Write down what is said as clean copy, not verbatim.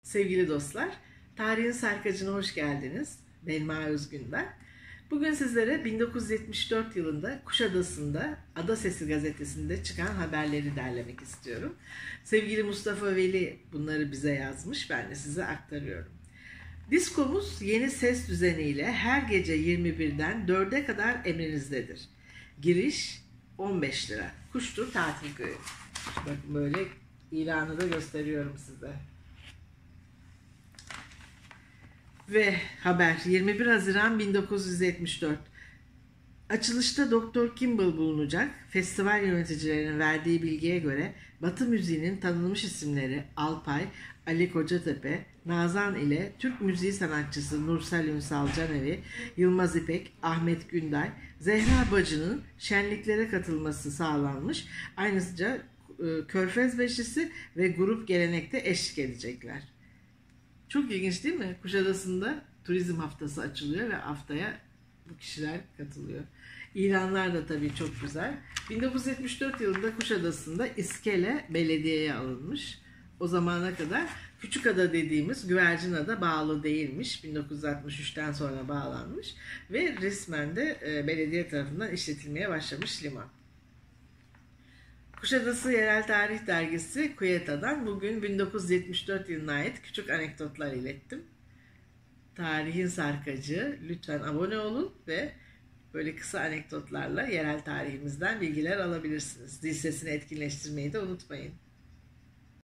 Sevgili dostlar, Tarihin Sarkacı'na hoş geldiniz. Belma Özgün ben. Bugün sizlere 1974 yılında Kuşadası'nda Ada Sesi gazetesinde çıkan haberleri derlemek istiyorum. Sevgili Mustafa Veli bunları bize yazmış, ben de size aktarıyorum. Diskomuz yeni ses düzeniyle her gece 21'den 4'e kadar emrinizdedir. Giriş 15 lira. Kuştur Tatil Köyü. Bakın böyle ilanı da gösteriyorum size. Ve haber 21 Haziran 1974. Açılışta Doktor Kimball bulunacak. Festival yöneticilerinin verdiği bilgiye göre Batı müziğinin tanınmış isimleri Alpay, Ali Kocatepe, Nazan ile Türk müziği sanatçısı Nursel Ünsal Canevi, Yılmaz İpek, Ahmet Günday, Zehra Bacı'nın şenliklere katılması sağlanmış. Ayrıca Körfez Beşlisi ve grup gelenekte eşlik edecekler. Çok ilginç değil mi? Kuşadası'nda turizm haftası açılıyor ve haftaya bu kişiler katılıyor. İlanlar da tabii çok güzel. 1974 yılında Kuşadası'nda İskele belediyeye alınmış. O zamana kadar Küçükada dediğimiz Güvercinada bağlı değilmiş. 1963'ten sonra bağlanmış ve resmen de belediye tarafından işletilmeye başlamış liman. Kuşadası Yerel Tarih Dergisi Kuyeta'dan bugün 1974 yılına ait küçük anekdotlar ilettim. Tarihin Sarkacı, lütfen abone olun ve böyle kısa anekdotlarla yerel tarihimizden bilgiler alabilirsiniz. Dil sesini etkinleştirmeyi de unutmayın.